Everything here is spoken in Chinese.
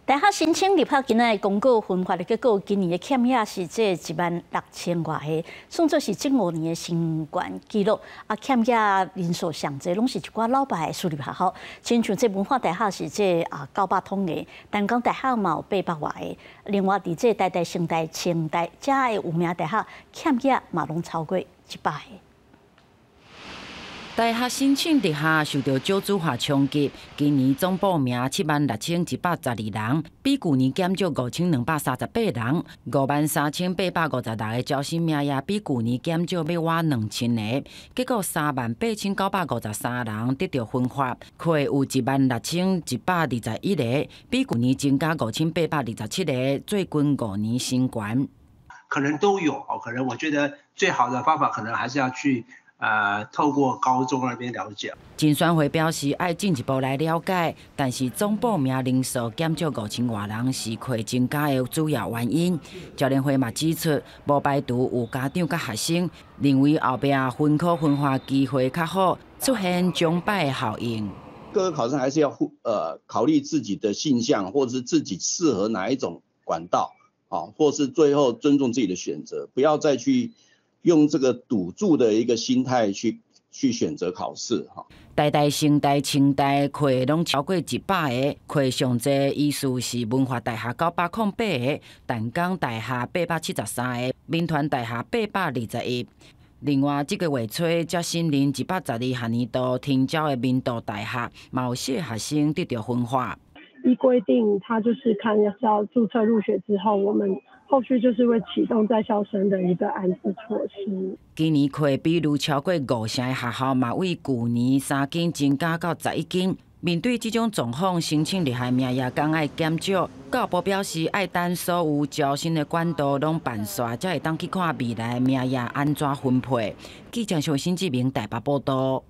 大学申请入学今仔公告分发的结果，今年的欠额是16000外个，算作是15年的新高纪录。欠额人数上侪拢是一寡老爸的私立学校，亲像文化大学是900通个，淡江大学嘛有800外个，另外伫台大、成大、清大遮的有名大学欠额嘛拢超过100个。 大学申请入学受到少子化冲击，今年总报名76112人，比去年减少5238人；53856个招生名额比去年减少要我2000个。结果38953人得到分发，却有16121个，比去年增加5827个，最近5年新高。 可能都有，可能我觉得最好的方法可能还是要去。 透过高中那边了解。 竞选会表示，爱进一步来了解，但是总报名人数减少5000外人是会增加的主要原因。教练会嘛指出，无排除有家长甲学生认为后壁分科分发机会较好，出现钟摆的效应。 各个考生还是要考虑自己的性向，或者是自己适合哪一种管道，或是最后尊重自己的选择，不要再去。 用这个赌注的一个心态去选择考试哈。 台大、成大、清大课拢超过100个，课上侪医师是文化大学908个，淡江大学873个，民团大学821。另外，这个月初才新任112学年度停招的民道大学，嘛有些学生得到分发。 依规定，他就是看要注册入学之后，我们。 后续就是会启动在校生的一个安置措施。 今年课比如超过50个学校嘛，为去年3间增加到11间。面对这种状况，申请入学名额刚爱减少。教育部表示，爱等所有招生的管道拢办煞，才会当去看未来名额安怎分配。记者小新志明台北报道。